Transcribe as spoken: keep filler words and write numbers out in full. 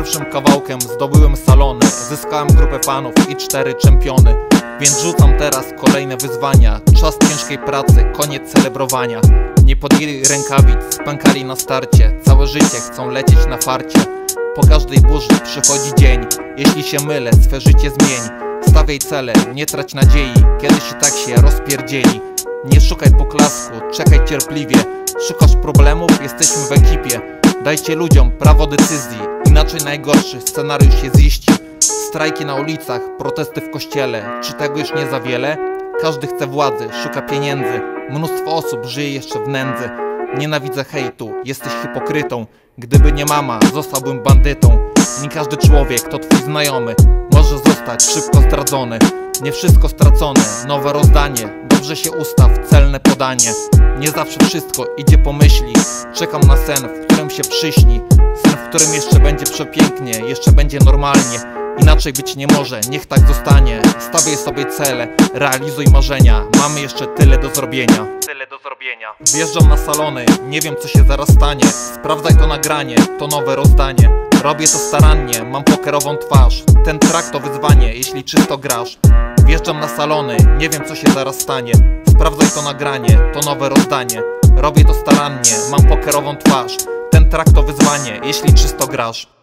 Pierwszym kawałkiem zdobyłem salony, zyskałem grupę fanów i cztery czempiony. Więc rzucam teraz kolejne wyzwania. Czas ciężkiej pracy, koniec celebrowania. Nie podjęli rękawic, spękali na starcie. Całe życie chcą lecieć na farcie. Po każdej burzy przychodzi dzień. Jeśli się mylę, swe życie zmień. Stawiaj cele, nie trać nadziei. Kiedyś i tak się rozpierdzieli. Nie szukaj poklasku, czekaj cierpliwie. Szukasz problemów, jesteśmy w ekipie. Dajcie ludziom prawo decyzji, inaczej najgorszy scenariusz się ziści. Strajki na ulicach, protesty w kościele. Czy tego już nie za wiele? Każdy chce władzy, szuka pieniędzy. Mnóstwo osób żyje jeszcze w nędzy. Nienawidzę hejtu, jesteś hipokrytą. Gdyby nie mama, zostałbym bandytą. Nie każdy człowiek to twój znajomy. Może zostać szybko zdradzony. Nie wszystko stracone, nowe rozdanie. Dobrze się ustaw, celne podanie. Nie zawsze wszystko idzie po myśli. Czekam na sen, w którym się przyśni. Sen, w którym jeszcze będzie przepięknie, jeszcze będzie normalnie. Inaczej być nie może, niech tak zostanie. Stawiaj sobie cele, realizuj marzenia. Mamy jeszcze tyle do zrobienia. Tyle do zrobienia. Wjeżdżam na salony, nie wiem co się zaraz stanie. Sprawdzaj to nagranie, to nowe rozdanie. Robię to starannie, mam pokerową twarz. Ten track to wyzwanie, jeśli czysto grasz. Wjeżdżam na salony, nie wiem co się zaraz stanie. Sprawdzaj to nagranie, to nowe rozdanie. Robię to starannie, mam pokerową twarz. Ten track to wyzwanie, jeśli czysto grasz.